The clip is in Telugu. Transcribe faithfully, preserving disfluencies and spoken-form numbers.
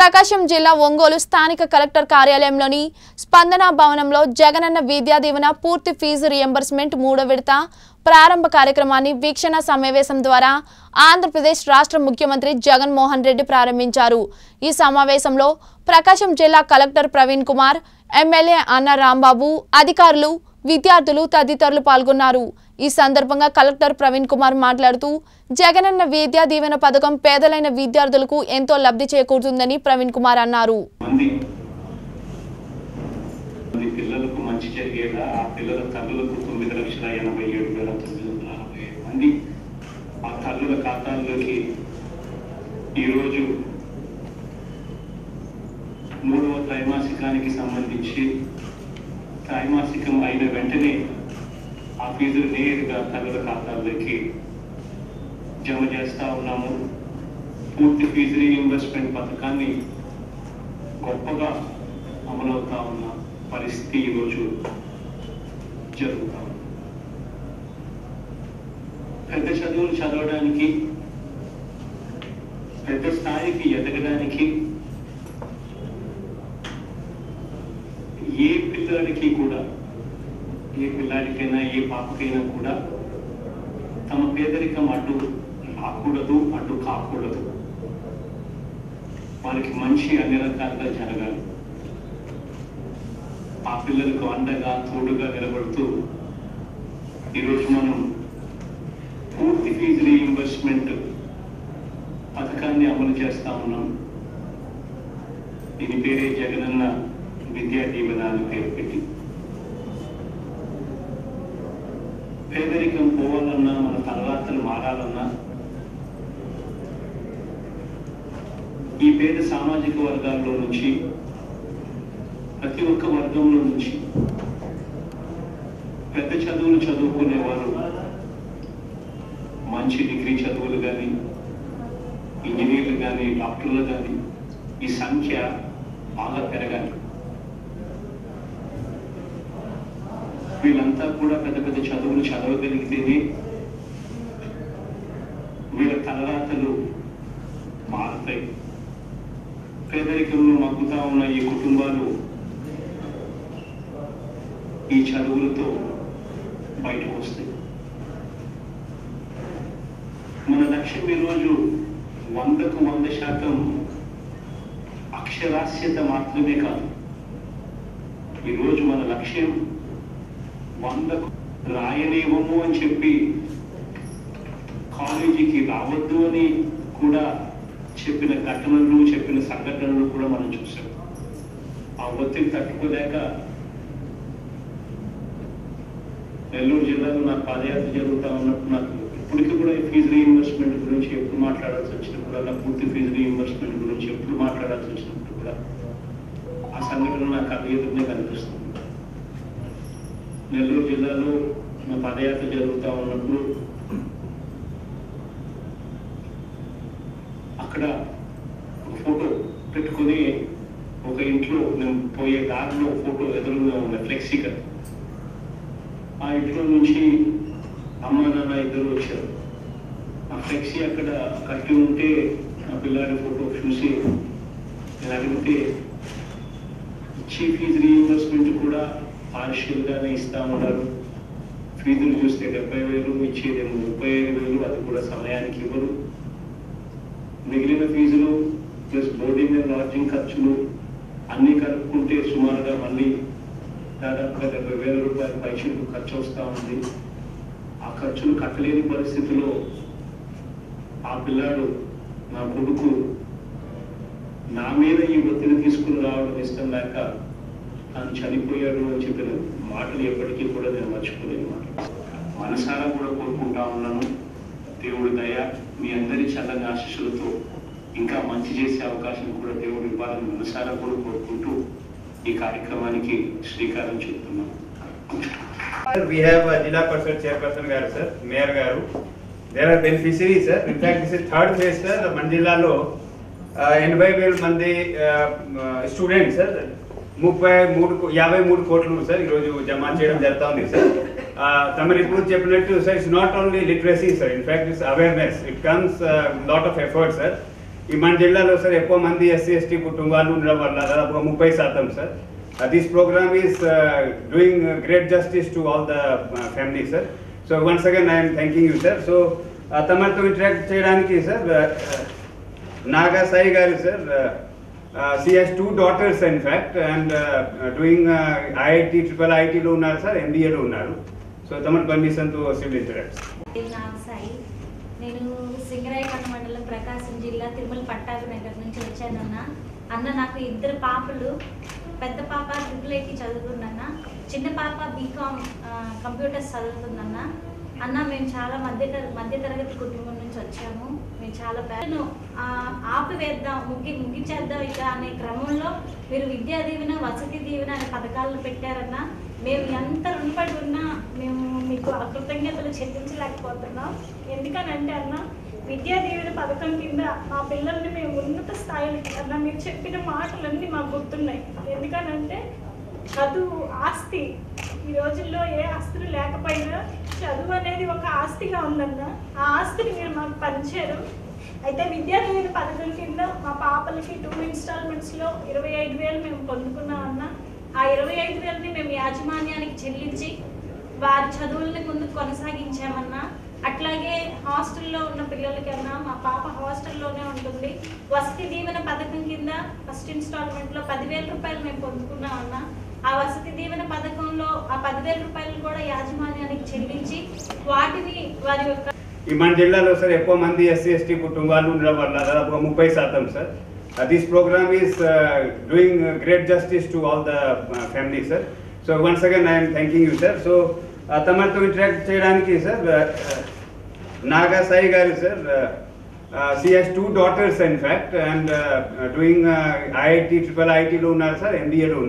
ప్రకాశం జిల్లా ఒంగోలు స్థానిక కలెక్టర్ కార్యాలయంలోని స్పందన భవనంలో జగనన్న విద్యా దీవెన పూర్తి ఫీజు రియంబర్స్మెంట్ మూడో విడత ప్రారంభ కార్యక్రమాన్ని వీక్షణ సమావేశం ద్వారా ఆంధ్రప్రదేశ్ రాష్ట్ర ముఖ్యమంత్రి జగన్మోహన్ రెడ్డి ప్రారంభించారు। ఈ సమావేశంలో ప్రకాశం జిల్లా కలెక్టర్ ప్రవీణ్ కుమార్, ఎమ్మెల్యే అన్న రాంబాబు, అధికారులు, విద్యార్థులు తదితరులు పాల్గొన్నారు। ఈ సందర్భంగా కలెక్టర్ ప్రవీణ్ కుమార్ మాట్లాడుతూ జగనన్న విద్యా దీవెన పథకం పేదలైన విద్యార్థులకు ఎంతో లబ్ధి చేకూరుతుందని ప్రవీణ్ కుమార్ అన్నారు। పిల్లలకు మంచి జరిగేలా ఆ పిల్లల తల్లులకు తొమ్మిది లక్షల ఎనభై ఏడు వేల తొమ్మిది వందల నలభై ఐదు మంది ఆ తల్లుల ఖాతాల్లోకి ఈరోజు మూడవ త్రైమాసికానికి సంబంధించి త్రైమాసికం అయిన వెంటనే ఆ ఫీజులు నేరుగా తల్లుల ఖాతాల్లోకి జమ చేస్తా ఉన్నాము। పూర్తి ఫీజు రీఇంబర్స్మెంట్ పథకాన్ని గొప్పగా అమలవుతా ఉన్న పరిస్థితి ఈరోజు జరుగుతా ఉంది। పెద్ద చదువులు చదవడానికి, పెద్ద స్థాయికి ఎదగడానికి ఏ పిల్లాడికి కూడా, ఏ పిల్లాడికైనా ఏ పాపకైనా కూడా తమ పేదరికం అడ్డు రాకూడదు, అడ్డు కాకూడదు। వారికి మంచి అన్ని రకాలుగా జరగాలి। ఆ పిల్లలకు అండగా తోడుగా నిలబడుతూ ఈరోజు మనం పూర్తి ఫీజు రీఇంబర్స్మెంట్ పథకాన్ని అమలు చేస్తా ఉన్నాం। దీని పేరే జగనన్న విద్యా దీవెన అని పేరు పెట్టి, పేదరికం పోవాలన్నా, మన తలరాతలు మారాలన్నా ఈ పేద సామాజిక వర్గాల్లో నుంచి, ప్రతి ఒక్క వర్గంలో నుంచి పెద్ద చదువులు చదువుకునేవారు, మంచి డిగ్రీ చదువులు కానీ, ఇంజనీర్లు కానీ, డాక్టర్లు కానీ ఈ సంఖ్య బాగా పెరగాలి। వీళ్ళంతా కూడా పెద్ద పెద్ద చదువులు చదవగలిగితేనే వీళ్ళ తలరాతలు మారుతాయి। పేదరికంలో మగ్గుతా ఉన్న ఈ కుటుంబాలు ఈ చదువులతో బయటకు వస్తాయి। మన లక్ష్యం ఈరోజు వందకు వంద శాతం అక్షరాస్యత మాత్రమే కాదు, ఈరోజు మన లక్ష్యం వందకు రాయలేవము అని చెప్పి కాలేజీకి రావద్దు అని కూడా చెప్పిన ఘటనలు, చెప్పిన సంఘటనలు కూడా మనం చూసాం। ఆ ఒత్తిడి తట్టుకోలేక నెల్లూరు జిల్లాలో నాకు పాదయాత్ర జరుగుతూ ఉన్నప్పుడు నాకు ఇప్పటికీ కూడా ఫీజు రీఇంబర్స్మెంట్ గురించి ఎప్పుడు మాట్లాడాల్సి వచ్చినప్పుడు, అలా పూర్తి ఫీజు రీఇంబర్స్మెంట్ గురించి ఎప్పుడు మాట్లాడాల్సి వచ్చినప్పుడు కూడా ఆ సంఘటన నాకు కళ్ళ ఎదురునే కనిపిస్తుంది। నెల్లూరు జిల్లాలో నా పాదయాత్ర జరుగుతూ ఉన్నప్పుడు అక్కడ ఒక ఫోటో పెట్టుకుని ఒక ఇంట్లో నేను పోయే దారిలో ఫోటో ఎదురుగా ఉన్న ఫ్లెక్సీ కదా, ఆ ఇంట్లో నుంచి అమ్మ నాన్న ఇద్దరు వచ్చారు। ఆ ఫ్లెక్సీ అక్కడ కట్టి ఉంటే ఆ పిల్లాడి ఫోటో చూసి నేను అడిగితే ఇచ్చి ఫీజు రీఇంబర్స్మెంట్ కూడా పార్షియల్గానే ఇస్తా ఉన్నారు। ఫీజులు చూస్తే డెబ్బై వేలు ఇచ్చేదేమో ముప్పై ఐదు వేలు, అది కూడా సమయానికి ఇవ్వరు। మిగిలిన ఫీజులు ప్లస్ బోర్డింగ్ అండ్ లాడ్జింగ్ ఖర్చులు అన్నీ కలుపుకుంటే సుమారుగా మళ్ళీ దాదాపుగా డెబ్బై వేల రూపాయల పైసలు ఖర్చు వస్తూ ఉంది। ఆ ఖర్చులు కట్టలేని పరిస్థితిలో ఆ పిల్లాడు, నా కొడుకు నా మీద ఈ ఒత్తిడి తీసుకుని రావడం ఇష్టం లేక తను చనిపోయాడు అని చెప్పిన మాటలు ఎప్పటికీ కూడా నేను మర్చిపోలేని మాటలు। మనసారా కూడా కోరుకుంటా ఉన్నాను, దేవుడి దయ మీ అందరి చల్లని ఆశీస్సులతో ఇంకా మంచి చేసే అవకాశం కూడా దేవుడు ఇవ్వాలని మనసారా కూడా కోరుకుంటూ ఈ కార్యక్రమానికి శ్రీకారం చుడుతున్నాం। We have a Jilla Parishad Chairperson garu sir, Mayor garu. There are beneficiaries sir. In fact, this is third phase sir. Mandilalo ఎనభై వేల మంది స్టూడెంట్స్ సార్ ముప్పై మూడు యాభై మూడు కోట్లు సార్ ఈరోజు జమ చేయడం జరుగుతూ ఉంది సార్। తమరు ఇప్పుడు చెప్పినట్టు sir, it's not only literacy sir, in fact it's awareness, it comes lot of effort sir. ఈ మన జిల్లాలో సార్ ఎక్కువ మంది ఎస్సీ ఎస్టీ కుటుంబాలు ఉండడం వల్ల దాదాపుగా ముప్పై శాతం sir this programme is doing great justice to all the family sir. So once again I'm thanking you sir. So తమతో ఇంటరాక్ట్ చేయడానికి sir Naga Sai garu sir, she has two daughters in fact and doing IIT triple ఐఐటిలో ఉన్నారు సార్, ఎంబీఏలో ఉన్నారు. సో తమ పర్మిషన్తో సివిల్ ఇంటరాక్ట్. నాగా సాయి, నేను సింగరాయకొండ మండలం ప్రకాశం జిల్లా తిరుమల పట్టాభి నగర్ నుంచి వచ్చానన్న. అన్న నాకు ఇద్దరు పాపలు, పెద్ద పాప ట్రిపుల్ ఐటీ చదువుతుందన్న, చిన్న పాప బీకామ్ కంప్యూటర్స్ చదువుతుందన్న. అన్న మేము చాలా మధ్య మధ్య తరగతి కుటుంబం నుంచి వచ్చాము. మేము చాలా పేదను ఆపివేద్దాం, ముగ్గి ముగించేద్దాం ఇక అనే క్రమంలో మీరు విద్యా దీవెన, వసతి దీవెన అనే పథకాలను పెట్టారన్న. మేము ఎంత రుణపడి ఉన్నా మేము మీకు కృతజ్ఞతలు చెల్లించలేకపోతున్నాం. ఎందుకనంటే అన్న, విద్యా దీవెన పథకం కింద మా పిల్లల్ని మేము ఉన్నత స్థాయికి అన్న మీరు చెప్పిన మాటలన్నీ మాకు గుర్తున్నాయి. ఎందుకనంటే చదువు ఆస్తి. ఈ రోజుల్లో ఏ ఆస్తులు లేకపోయినా చదువు అనేది ఒక ఆస్తిగా ఉందన్న. ఆ ఆస్తిని మీరు మాకు పంచారు. అయితే విద్యా దీవెన పథకం కింద మా పాపలకి టూ ఇన్స్టాల్మెంట్స్లో ఇరవై ఐదు వేలు మేము పొందుకున్నామన్న. ఆ ఇరవై ఐదు వేలని మేము యాజమాన్యానికి చెల్లించి వారి చదువుల్ని ముందుకు కొనసాగించామన్నా. అట్లాగే హాస్టల్లో ఉన్న పిల్లలకన్నా, మా పాప హాస్టల్లోనే ఉంటుంది, వసతి దీవెన పథకం కింద ఫస్ట్ ఇన్స్టాల్మెంట్లో పదివేల రూపాయలు మేము పొందుకున్నామన్నా. ఆ వసతి దీవెన పథకంలో ఆ పదివేల రూపాయలు కూడా యాజమాన్యానికి చెల్లించి వాటిని వారి యొక్క ఈ మన జిల్లాలో సార్ ఎక్కువ మంది ఎస్సీ ఎస్టీ కుటుంబాలు ఉండడం వల్ల దాదాపుగా ముప్పై శాతం sir this programme is doing great justice to all the family sir. So once again I'm thanking you sir. So తమతో ఇంటరాక్ట్ చేయడానికి sir Naga Sai garu sir, she has two daughters in fact and doing IIT triple ఐఐటిలో ఉన్నారు సార్, ఎంబీఏలో ఉన్నారు.